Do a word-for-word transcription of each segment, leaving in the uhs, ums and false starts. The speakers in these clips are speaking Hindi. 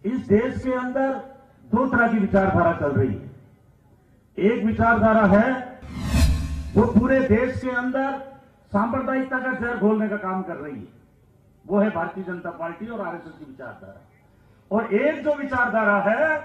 इस देश के अंदर दो तरह की विचारधारा चल रही है। एक विचारधारा है जो पूरे देश के अंदर सांप्रदायिकता का जहर घोलने का काम कर रही है, वो है भारतीय जनता पार्टी और आरएसएस की विचारधारा। और एक जो विचारधारा है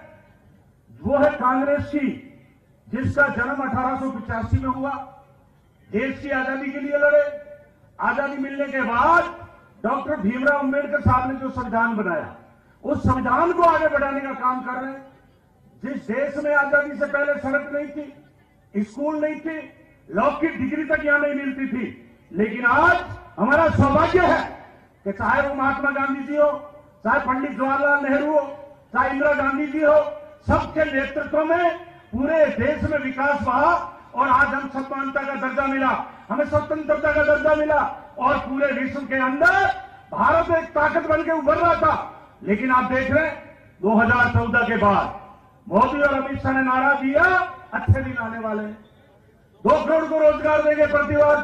वो है कांग्रेस की, जिसका जन्म अठारह सौ पचासी में हुआ, देश की आजादी के लिए लड़े। आजादी मिलने के बाद डॉक्टर भीमराव अंबेडकर साहब ने जो संविधान बनाया, उस संविधान को आगे बढ़ाने का काम कर रहे हैं। जिस देश में आजादी से पहले सड़क नहीं थी, स्कूल नहीं थी, लॉ की डिग्री तक यहां नहीं मिलती थी, लेकिन आज हमारा सौभाग्य है कि चाहे वो महात्मा गांधी जी हो, चाहे पंडित जवाहरलाल नेहरू हो, चाहे इंदिरा गांधी जी हो, सबके नेतृत्व में पूरे देश में विकास हुआ और आज हम समानता का दर्जा मिला, हमें स्वतंत्रता का दर्जा मिला और पूरे विश्व के अंदर भारत एक ताकत बन के उभर रहा था। लेकिन आप देख रहे हैं दो हज़ार चौदह के बाद मोदी और अमित शाह ने नारा दिया, अच्छे दिन आने वाले हैं, दो करोड़ को रोजगार देंगे प्रतिवर्ष,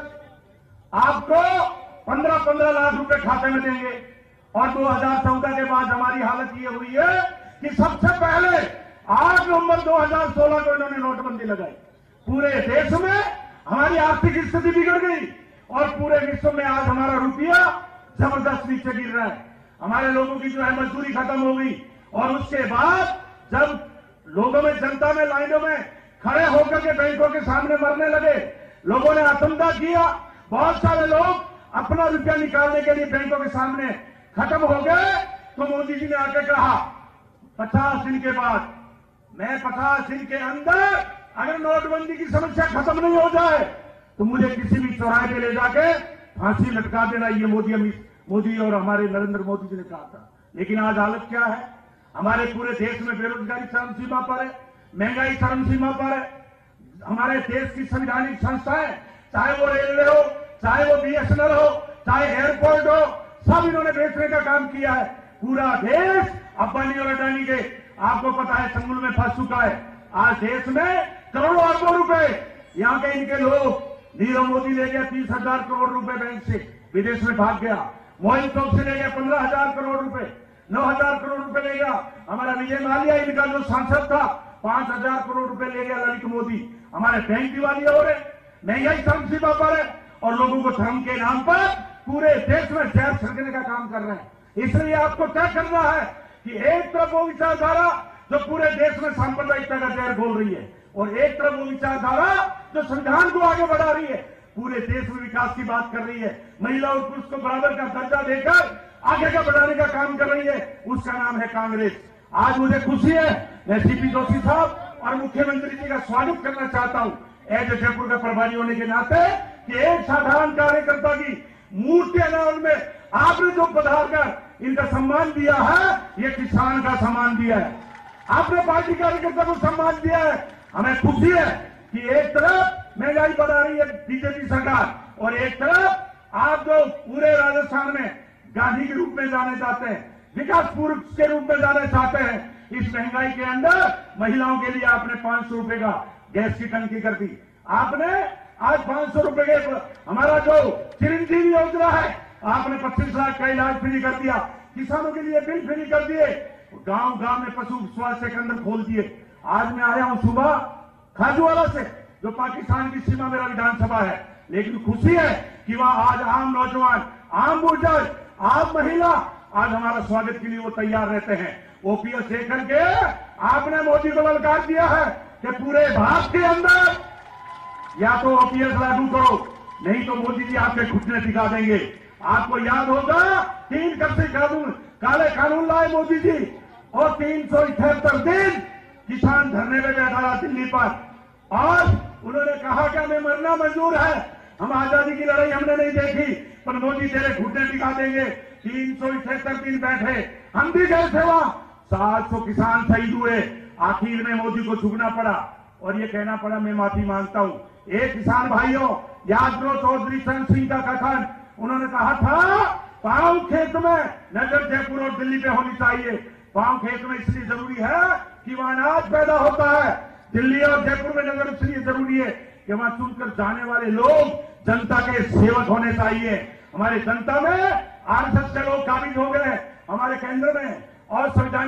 आपको पंद्रह पंद्रह लाख रुपए खाते में देंगे। और दो हज़ार चौदह के बाद हमारी हालत ये हुई है कि सबसे पहले आठ नवंबर दो हज़ार सोलह को इन्होंने नोटबंदी लगाई। पूरे देश में हमारी आर्थिक स्थिति बिगड़ गई और पूरे विश्व में आज हमारा रुपया जबरदस्त नीचे गिर रहा है। हमारे लोगों की जो है मजदूरी खत्म हो गई और उसके बाद जब लोगों में, जनता में लाइनों में खड़े होकर के बैंकों के सामने मरने लगे, लोगों ने आतंका किया, बहुत सारे लोग अपना रुपया निकालने के लिए बैंकों के सामने खत्म हो गए, तो मोदी जी ने आके कहा पचास दिन के बाद, मैं पचास दिन के अंदर अगर नोटबंदी की समस्या खत्म नहीं हो जाए तो मुझे किसी भी चौराहे पे ले जाके फांसी लटका देना। ये मोदी अमित मोदी और हमारे नरेंद्र मोदी जी ने कहा था। लेकिन आज हालत क्या है? हमारे पूरे देश में बेरोजगारी चरम सीमा पर है, महंगाई चरम सीमा पर है। हमारे देश की संवैधानिक संस्थाएं, चाहे वो रेलवे हो, चाहे वो बीएसएनएल हो, चाहे एयरपोर्ट हो, सब इन्होंने बेचने का काम किया है। पूरा देश अंबानी और अडानी के, आपको पता है, चंगुल में फंस चुका है। आज देश में करोड़ों अरबों रुपए यहाँ के इनके लोग, नीरव मोदी ले गया तीस हजार करोड़ रुपए बैंक से, विदेश में भाग गया। मोहित चौक से ले गया पंद्रह हजार करोड़ रुपए, नौ हजार करोड़ रुपए ले गया। हमारा विजय माल्या, इनका जो सांसद था, पांच हजार करोड़ रुपए ले गया ललित मोदी। हमारे बैंक दिवालिया हो रहे, महंगाई चरम सीमा पर है और लोगों को धर्म के नाम पर पूरे देश में जहर छिड़कने का काम कर रहे हैं। इसलिए आपको तय करना है कि एक तरफ वो विचारधारा जो पूरे देश में सांप्रदायिकता का जहर घोल रही है और एक तरफ वो विचारधारा जो संविधान को आगे बढ़ा रही है, पूरे देश में विकास की बात कर रही है, महिला और पुरुष को बराबर का दर्जा देकर आगे का बढ़ाने का काम कर रही है, उसका नाम है कांग्रेस। आज मुझे खुशी है, मैं सीपी जोशी साहब और मुख्यमंत्री जी का स्वागत करना चाहता हूं एज ए जयपुर का प्रभारी होने के नाते, कि एक साधारण कार्यकर्ता की मूर्ति अनावरण में आपने जो पधार कर इनका सम्मान दिया है, ये किसान का सम्मान दिया है, आपने पार्टी कार्यकर्ता को सम्मान दिया है। हमें खुशी है कि एक तरफ महंगाई बढ़ा रही है बीजेपी सरकार और एक तरफ आप जो पूरे राजस्थान में गांधी के रूप में जाने चाहते हैं, विकास पुरुष के रूप में जाने चाहते हैं। इस महंगाई के अंदर महिलाओं के लिए आपने पांच सौ रुपए का गैस की टंकी कर दी, आपने आज पांच सौ रुपए के हमारा जो चिरंजीवी योजना है, आपने पच्चीस लाख का इलाज फ्री कर दिया, किसानों के लिए बिल फ्री कर दिए, गांव गांव में पशु स्वास्थ्य केंद्र खोल दिए। आज मैं आया हूं सुबह खाजूवाला से, जो पाकिस्तान की सीमा मेरा विधानसभा है, लेकिन खुशी है कि वहां आज आम नौजवान, आम बुजुर्ग, आम महिला आज हमारा स्वागत के लिए वो तैयार रहते हैं। ओपीएस देकर के आपने मोदी को ललकार दिया है कि पूरे भारत के अंदर या तो ओपीएस लागू करो, नहीं तो मोदी जी आपके घुटने दिखा देंगे। आपको याद होगा तीन कृषि कानून, काले कानून लाए मोदी जी और तीन सौ इकहत्तर दिन किसान धरने में बैठा रहा दिल्ली पर और उन्होंने कहा कि हमें मरना मंजूर है, हम आजादी की लड़ाई हमने नहीं देखी, पर मोदी तेरे घुटने दिखा देंगे। तीन सौ इकहत्तर दिन बैठे, हम भी गए थे वहां, सात सौ किसान शहीद हुए, आखिर में मोदी को झुकना पड़ा और ये कहना पड़ा मैं माफी मांगता हूं। एक किसान भाइयों, याद करो चौधरी चरण सिंह का कथन, उन्होंने कहा था पांव खेत में नजर जयपुर और दिल्ली पे होनी चाहिए। पांव खेत में इसलिए जरूरी है कि वहां अनाज पैदा होता है, दिल्ली और जयपुर में नजर इसलिए जरूरी है कि वहां चुनकर जाने वाले लोग जनता के सेवक होने चाहिए। हमारे जनता में आरएसएस के लोग काबिज हो गए हमारे केंद्र में और संवैधानिक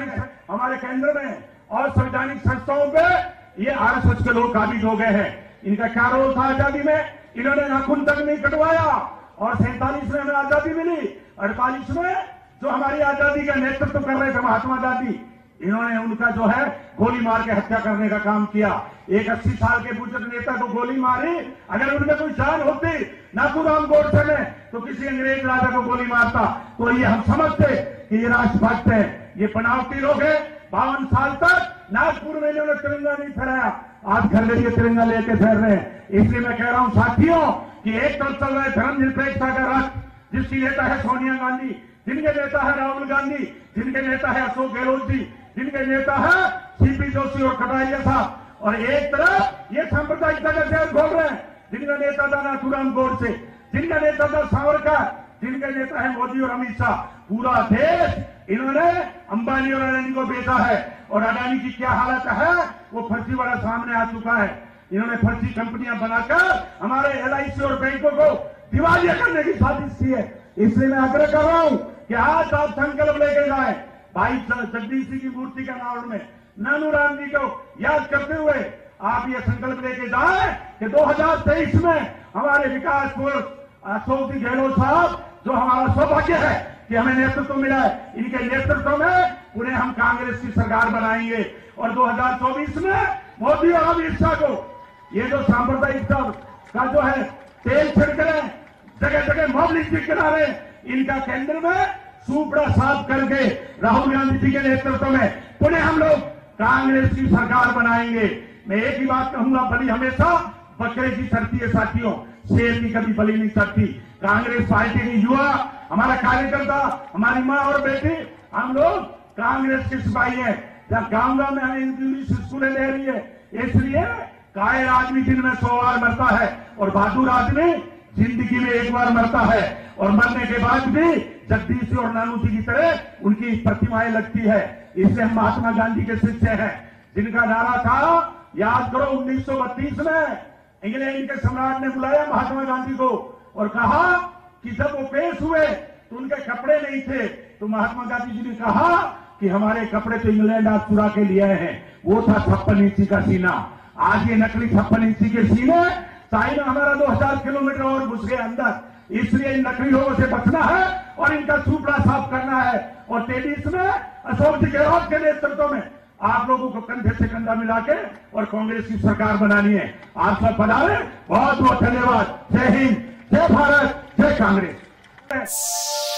हमारे केंद्र में और संवैधानिक संस्थाओं पे ये आरएसएस के लोग काबिज हो गए हैं। इनका क्या रोल था आजादी में? इन्होंने नाखून तक नहीं कटवाया। और सैंतालीस में हमें आजादी मिली, अड़तालीस में जो हमारी आजादी का नेतृत्व कर रहे थे महात्मा गांधी, इन्होंने उनका जो है गोली मार के हत्या करने का काम किया। एक अस्सी साल के बुजुर्ग नेता को गोली मारी, अगर उनमें कोई जान होती नाथूराम गोडसे में, तो किसी अंग्रेज राजा को गोली मारता। तो ये हम समझते कि ये राष्ट्रभक्त है, ये बनावटी लोग है। बावन साल तक नागपुर में इन्होंने तिरंगा नहीं फहराया, आज घर में ये तिरंगा लेके फिर रहे हैं। इसलिए मैं कह रहा हूं साथियों कि एक तरफ चल रहा है धर्मनिरपेक्षता का राष्ट्र, जिसकी नेता है सोनिया गांधी, जिनके नेता है राहुल गांधी, जिनके नेता है अशोक गहलोत जी, जिनके नेता है सीपी जोशी और कटारिया साहब, और एक तरफ ये सांप्रदायिकता का जहर घोल रहे हैं, जिनका नेता था नाथूराम गोडसे, जिनका नेता था सावरकर, जिनके नेता है मोदी और अमित शाह। पूरा देश इन्होंने अंबानी और अडानी को बेचा है, और अडानी की क्या हालत है वो फर्जीवाड़ा सामने आ चुका है। इन्होंने फर्जी कंपनियां बनाकर हमारे एलआईसी और बैंकों को दिवालिया करने की साजिश की है। इसलिए मैं आग्रह कर रहा हूं कि आज आप संकल्प लेके जाए भाई जगदीश जी की मूर्ति का नाम में नानूराम जी को याद करते हुए आप ये संकल्प लेके जाए कि दो हजार तेईस में हमारे विकास पुरुष अशोक जी गहलोत साहब, जो हमारा सौभाग्य है कि हमें नेतृत्व मिला है, इनके नेतृत्व में उन्हें हम कांग्रेस की सरकार बनाएंगे। और दो हजार चौबीस में मोदी और अमित शाह को ये जो सांप्रदायिकता का जो है तेल छिड़क रहे, जगह जगह मोबिलिटी करा रहे, इनका केंद्र में सूपड़ा साफ करके राहुल गांधी जी के नेतृत्व में पुनः हम लोग कांग्रेस की सरकार बनाएंगे। मैं एक ही बात कहूंगा, बलि हमेशा बकरे की चढ़ती है साथियों, शेर की कभी बलि नहीं चढ़ती। कांग्रेस पार्टी की युवा, हमारा कार्यकर्ता, हमारी माँ और बेटी, हम लोग कांग्रेस के सिपाही हैं। जब गांव गांव में हमें इंग्लिश स्कूलें ले रही है, इसलिए कायर आदमी दिन में सौ बार मरता है और बहादुर आदमी जिंदगी में एक बार मरता है, और मरने के बाद भी जगदीश और नानू जी की तरह उनकी प्रतिमाएं लगती है। इसलिए हम महात्मा गांधी के शिष्य हैं, जिनका नारा था, याद करो उन्नीस सौ बत्तीस में इंग्लैंड के सम्राट ने बुलाया महात्मा गांधी को और कहा कि जब वो पेश हुए तो उनके कपड़े नहीं थे, तो महात्मा गांधी जी ने कहा कि हमारे कपड़े तो इंग्लैंड आप चुरा के लिए आए हैं। वो था छप्पन इंची का सीना। आज ये नकली छप्पन इंची के सीने, चाइना हमारा दो हजार किलोमीटर और घुस गए अंदर। इसलिए इन नकली लोगों से बचना है और इनका सूपड़ा साफ करना है। और तेईस में अशोक जी गहलोत के नेतृत्व में आप लोगों को कंधे से कंधा मिला के और कांग्रेस की सरकार बनानी है। आप सब बना रहे, बहुत बहुत धन्यवाद। जय हिंद, जय भारत, जय कांग्रेस।